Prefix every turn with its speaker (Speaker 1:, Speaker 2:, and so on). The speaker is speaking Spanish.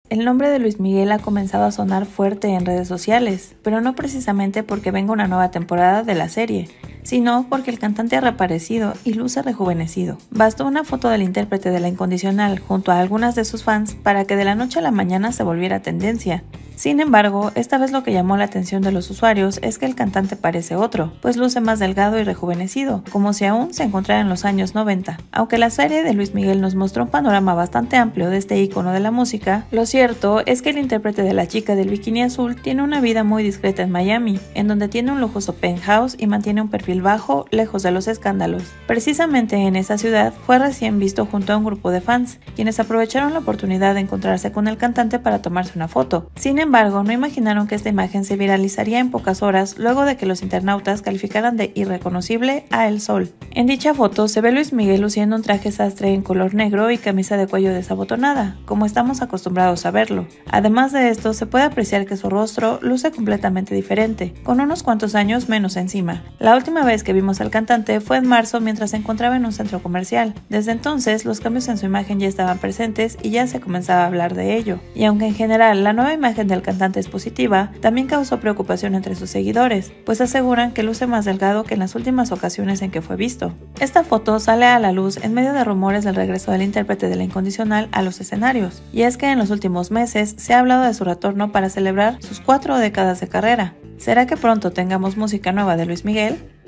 Speaker 1: El nombre de Luis Miguel ha comenzado a sonar fuerte en redes sociales, pero no precisamente porque venga una nueva temporada de la serie, sino porque el cantante ha reaparecido y luce rejuvenecido. Bastó una foto del intérprete de La Incondicional junto a algunas de sus fans para que de la noche a la mañana se volviera tendencia. Sin embargo, esta vez lo que llamó la atención de los usuarios es que el cantante parece otro, pues luce más delgado y rejuvenecido, como si aún se encontrara en los años 90. Aunque la serie de Luis Miguel nos mostró un panorama bastante amplio de este ícono de la música, lo cierto es que el intérprete de La Chica del Bikini Azul tiene una vida muy discreta en Miami, en donde tiene un lujoso penthouse y mantiene un perfil bajo, lejos de los escándalos. Precisamente en esa ciudad fue recién visto junto a un grupo de fans, quienes aprovecharon la oportunidad de encontrarse con el cantante para tomarse una foto. Sin embargo, no imaginaron que esta imagen se viralizaría en pocas horas luego de que los internautas calificaran de irreconocible a El Sol. En dicha foto se ve Luis Miguel luciendo un traje sastre en color negro y camisa de cuello desabotonada, como estamos acostumbrados a verlo. Además de esto, se puede apreciar que su rostro luce completamente diferente, con unos cuantos años menos encima. La última vez que vimos al cantante fue en marzo mientras se encontraba en un centro comercial. Desde entonces, los cambios en su imagen ya estaban presentes y ya se comenzaba a hablar de ello. Y aunque en general la nueva imagen del cantante es positiva, también causó preocupación entre sus seguidores, pues aseguran que luce más delgado que en las últimas ocasiones en que fue visto. Esta foto sale a la luz en medio de rumores del regreso del intérprete de La Incondicional a los escenarios, y es que en los últimos meses se ha hablado de su retorno para celebrar sus 4 décadas de carrera. ¿Será que pronto tengamos música nueva de Luis Miguel?